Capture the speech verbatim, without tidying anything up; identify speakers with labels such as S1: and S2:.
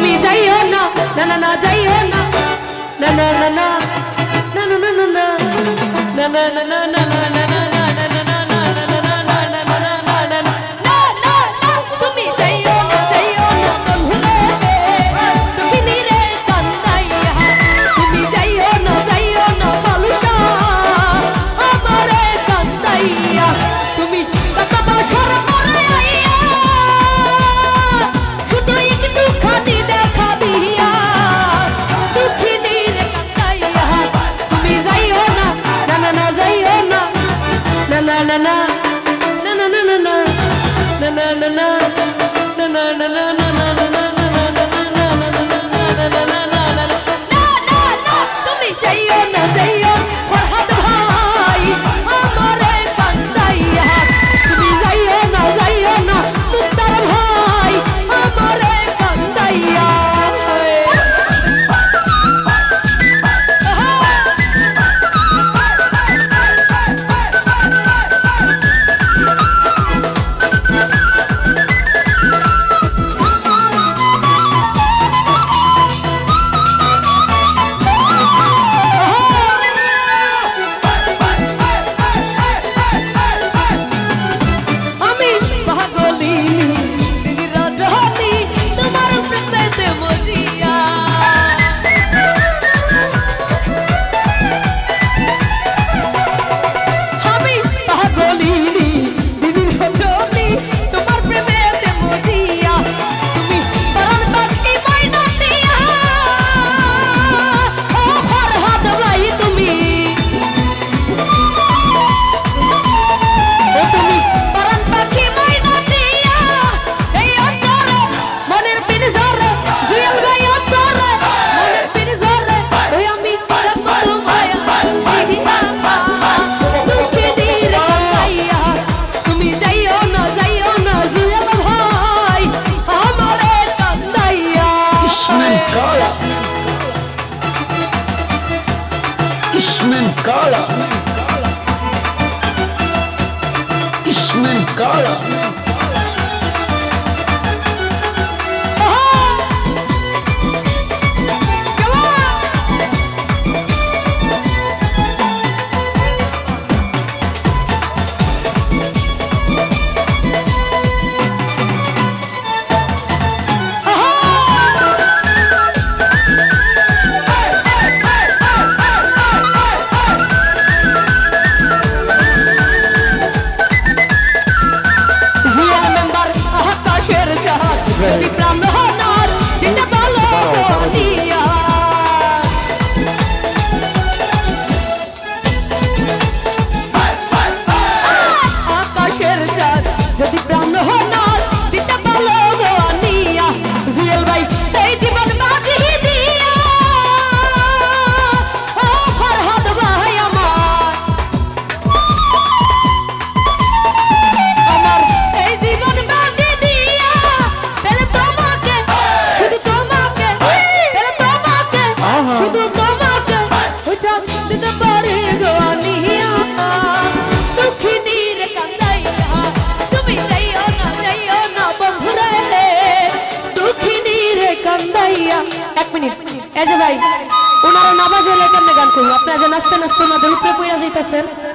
S1: তুমি যাইও না না না না যাইও না না না না না না না না না না না না না না না na na na na na na na na na na na na na na na na
S2: Kala Ismin Kala
S1: যদি প্রাণ হনার দিতে বলো দিয়া আকাশের চাঁদ যদি প্রাণ হনার দিতে বলো নিয়া জুয়েল ভাই এই জীবন বাজি দিয়া ও ফরহাদ ভাই আমার আমার এই জীবন বাজি দিয়া শুধু তোমাকে ওইটা দিতে পারে গোয়ানিয়া দুঃখিনী রে কান্দাইয়া তুমি যাইও না যাইও না বন্ধুরে দুঃখিনী রে কান্দাইয়া এক মিনিট এই যে ভাই ওনারা নামাজ হলে কেমনে গান করবো আপনারা যে নাচতে নাচতে ওনাদের উপরে পড়ে যাইতেছেন